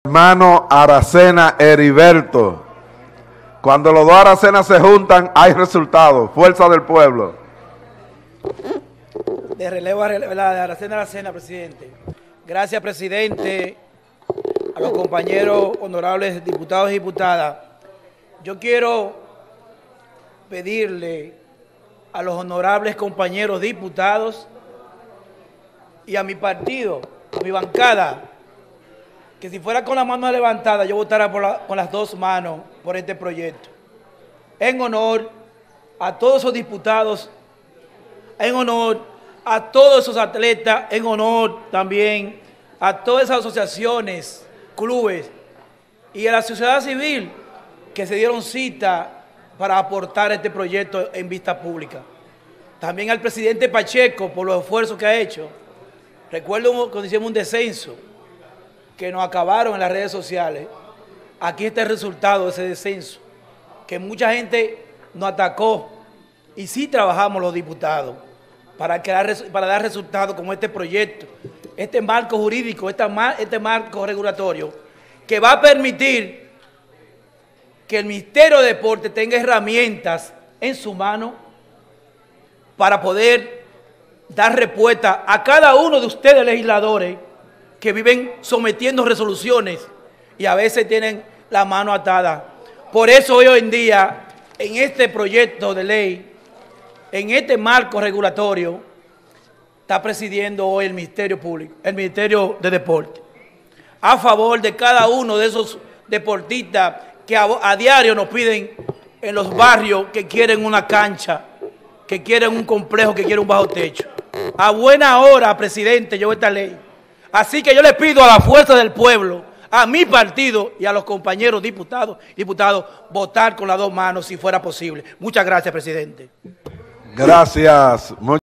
Hermano Aracena Heriberto. Cuando los dos Aracenas se juntan, hay resultados. Fuerza del pueblo. De relevo a relevo, la de Aracena Aracena, presidente. Gracias, presidente, a los compañeros honorables diputados y diputadas. Yo quiero pedirle a los honorables compañeros diputados y a mi partido, a mi bancada, que si fuera con la mano levantada, yo votara con las dos manos por este proyecto. En honor a todos esos diputados, en honor a todos esos atletas, en honor también a todas esas asociaciones, clubes y a la sociedad civil que se dieron cita para aportar este proyecto en vista pública. También al presidente Pacheco por los esfuerzos que ha hecho. Recuerdo cuando hicimos un descenso que nos acabaron en las redes sociales. Aquí está el resultado de ese descenso, que mucha gente nos atacó y sí trabajamos los diputados para dar resultados como este proyecto, este marco jurídico, este marco regulatorio, que va a permitir que el Ministerio de Deporte tenga herramientas en su mano para poder dar respuesta a cada uno de ustedes, legisladores, que viven sometiendo resoluciones y a veces tienen la mano atada. Por eso hoy en día, en este proyecto de ley, en este marco regulatorio, está presidiendo hoy el Ministerio Público, el Ministerio de Deporte, a favor de cada uno de esos deportistas que a diario nos piden en los barrios que quieren una cancha, que quieren un complejo, que quieren un bajo techo. A buena hora, presidente, llegó esta ley. Así que yo le pido a la fuerza del pueblo, a mi partido y a los compañeros diputados, votar con las dos manos si fuera posible. Muchas gracias, presidente. Gracias.